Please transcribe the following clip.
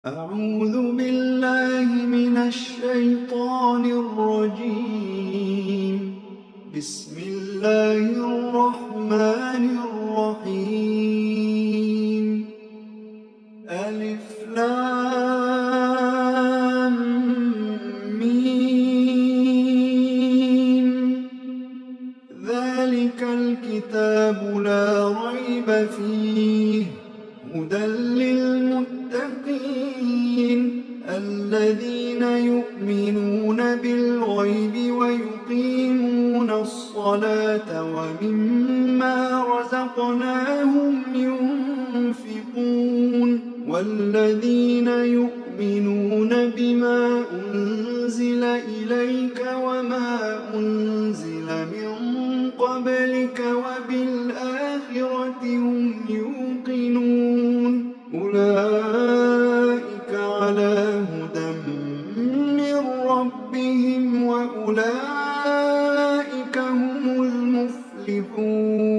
أعوذ بالله من الشيطان الرجيم. بسم الله الرحمن الرحيم. ألف لام ميم. ذلك الكتاب لا ريب فيه هدى للمتقين الذين يؤمنون بالغيب ويقيمون الصلاة ومما رزقناهم ينفقون والذين يؤمنون بما أنزل إليك وما أنزل من قبلك وبالآخرة هم يوقنون أولئك على هدى من ربهم وأولئك هم المفلحون.